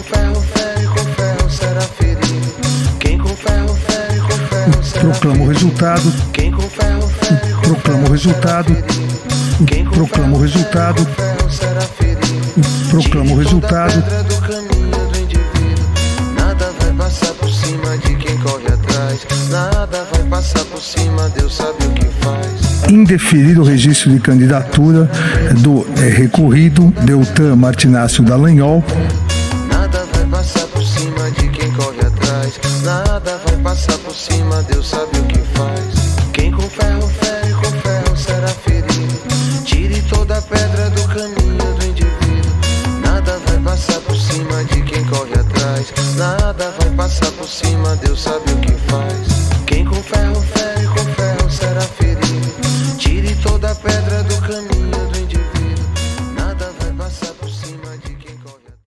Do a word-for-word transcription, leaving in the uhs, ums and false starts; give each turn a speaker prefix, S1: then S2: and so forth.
S1: ferro fere, com ferro será ferido. Quem com ferro fere, com ferro será
S2: Proclamo o resultado.
S1: Quem com ferro fere, com
S2: Proclamo o resultado.
S1: Quem com
S2: Proclamo o resultado.
S1: ferro será ferido.
S2: Proclamo o resultado.
S1: Pedra do caminho do indivíduo. Nada vai passar por cima de quem corre atrás. Nada vai passar por cima, Deus sabe o que faz.
S2: Indeferido o registro de candidatura do é, recorrido Deltan Martinácio Dallagnol.
S1: Nada vai passar por cima de quem corre atrás. Nada vai passar por cima, Deus sabe o que faz. Quem com ferro fere, com ferro será ferido. Tire toda a pedra do caminho.